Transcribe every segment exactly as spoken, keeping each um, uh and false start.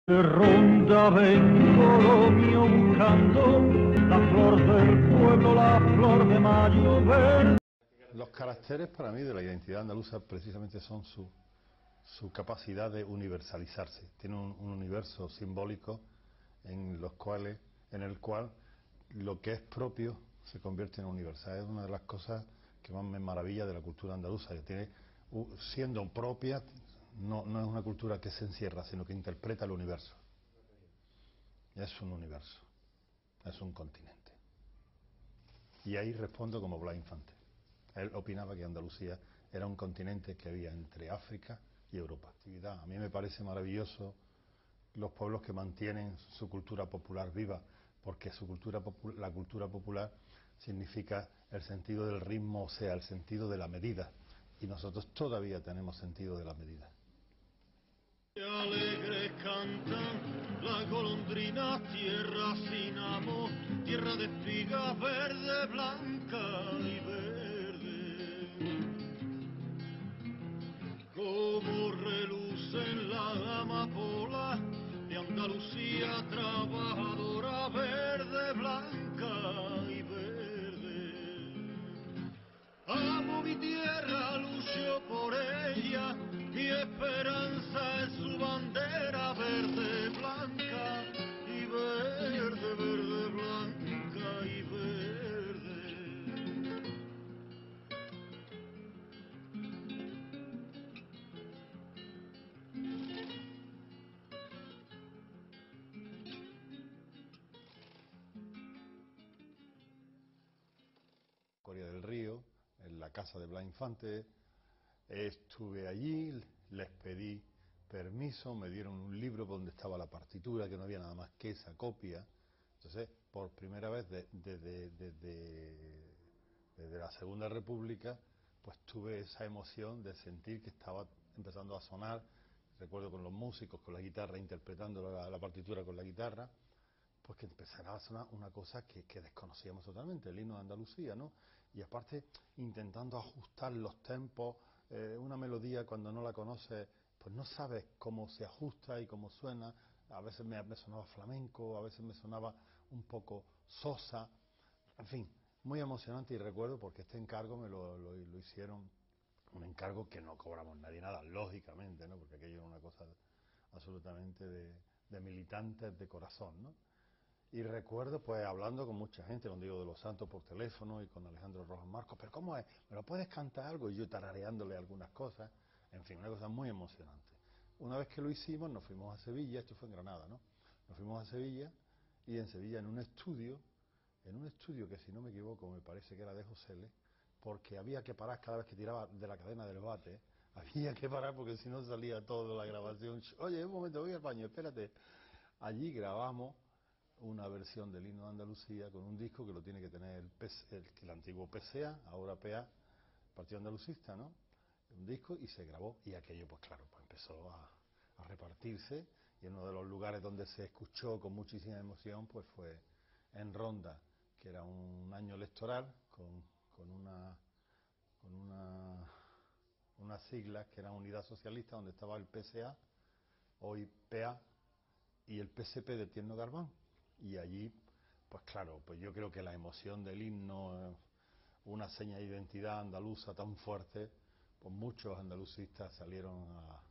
De ronda vengo lo mío buscando la flor del pueblo, la flor de mayo verde. Los caracteres para mí de la identidad andaluza precisamente son su, su capacidad de universalizarse. Tiene un, un universo simbólico en, los cuales, en el cual lo que es propio se convierte en universal. Es una de las cosas que más me maravilla de la cultura andaluza, que tiene, siendo propia, no, no es una cultura que se encierra, sino que interpreta el universo. Es un universo, es un continente. Y ahí respondo como Blas Infante. Él opinaba que Andalucía era un continente que había entre África y Europa. A mí me parece maravilloso los pueblos que mantienen su cultura popular viva, porque su cultura la cultura popular significa el sentido del ritmo, o sea, el sentido de la medida. Y nosotros todavía tenemos sentido de la medida. Alegres cantan la golondrina, tierra sin amor, tierra de espigas verde, blanca y verde. Como relucen la amapola de Andalucía, trabajadora verde, blanca y verde. Amo mi tierra, lucho por ella, mi esperanza es su bandera verde, blanca y verde, verde, blanca y verde. Coria del Río, en la casa de Blas Infante, estuve allí, les pedí permiso, me dieron un libro donde estaba la partitura, que no había nada más que esa copia. Entonces, por primera vez desde de, de, de, de, la Segunda República, pues tuve esa emoción de sentir que estaba empezando a sonar, recuerdo con los músicos, con la guitarra, interpretando la, la partitura con la guitarra, pues que empezara a sonar una cosa que, que desconocíamos totalmente, el himno de Andalucía, ¿no? Y aparte, intentando ajustar los tempos, eh, una melodía cuando no la conoces, pues no sabes cómo se ajusta y cómo suena. A veces me, me sonaba flamenco, a veces me sonaba un poco sosa, en fin, muy emocionante. Y recuerdo, porque este encargo me lo, lo, lo hicieron, un encargo que no cobramos nadie nada, lógicamente, ¿no? Porque aquello era una cosa absolutamente de, de militantes de corazón, ¿no? Y recuerdo, pues, hablando con mucha gente, con Diego de los Santos por teléfono y con Alejandro Rojas Marcos, pero ¿cómo es? ¿Me lo puedes cantar algo? Y yo tarareándole algunas cosas, en fin, una cosa muy emocionante. Una vez que lo hicimos, nos fuimos a Sevilla, esto fue en Granada, ¿no? Nos fuimos a Sevilla, y en Sevilla, en un estudio, en un estudio que, si no me equivoco, me parece que era de José L., porque había que parar cada vez que tiraba de la cadena del bate, había que parar porque si no salía toda la grabación. Oye, un momento, voy al baño, espérate. Allí grabamos una versión del himno de Andalucía con un disco que lo tiene que tener el, P C, el, el antiguo P C A, ahora P A, Partido Andalucista, ¿no? Un disco, y se grabó, y aquello, pues claro, pues empezó a, a repartirse, y en uno de los lugares donde se escuchó con muchísima emoción, pues fue en Ronda, que era un año electoral, con, con una con una unas siglas que eran Unidad Socialista, donde estaba el P C A, hoy P A, y el P S P de Tierno Garbán. Y allí, pues claro, pues yo creo que la emoción del himno, una seña de identidad andaluza tan fuerte, pues muchos andalucistas salieron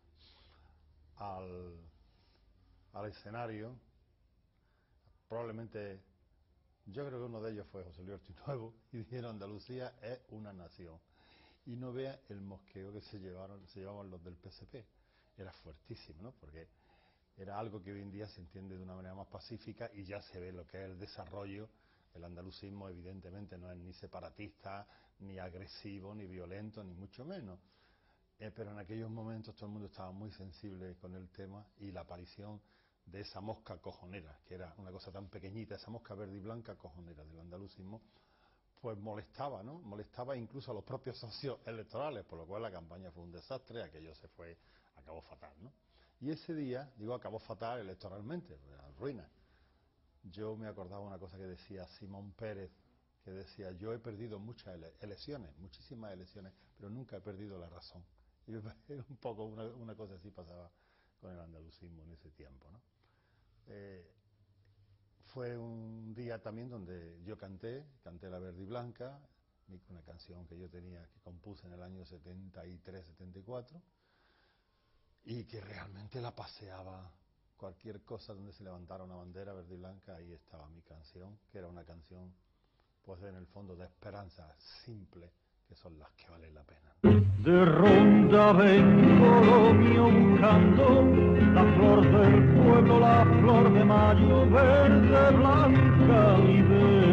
a, al, al escenario. Probablemente, yo creo que uno de ellos fue José Luis Ortiz Nuevo, y dijeron: Andalucía es una nación. Y no vea el mosqueo que se llevaron, se llevaban los del P S P. Era fuertísimo, ¿no? Porque era algo que hoy en día se entiende de una manera más pacífica, y ya se ve lo que es el desarrollo. El andalucismo evidentemente no es ni separatista, ni agresivo, ni violento, ni mucho menos. Eh, pero en aquellos momentos todo el mundo estaba muy sensible con el tema, y la aparición de esa mosca cojonera, que era una cosa tan pequeñita, esa mosca verde y blanca cojonera del andalucismo, pues molestaba, ¿no? Molestaba incluso a los propios socios electorales, por lo cual la campaña fue un desastre, aquello se fue, acabó fatal, ¿no? Y ese día, digo, acabó fatal electoralmente, ruina. Yo me acordaba una cosa que decía Simón Pérez, que decía: yo he perdido muchas ele elecciones, muchísimas elecciones, pero nunca he perdido la razón. Y un poco una, una cosa así pasaba con el andalucismo en ese tiempo, ¿no? Eh, fue un día también donde yo canté, canté La Verde y Blanca, una canción que yo tenía, que compuse en el año setenta y tres, setenta y cuatro, y que realmente la paseaba. Cualquier cosa donde se levantara una bandera verde y blanca, ahí estaba mi canción, que era una canción, pues en el fondo, de esperanza simple, que son las que valen la pena. De ronda vengo lo mío buscando, la flor del pueblo, la flor de mayo, verde, blanca y verde.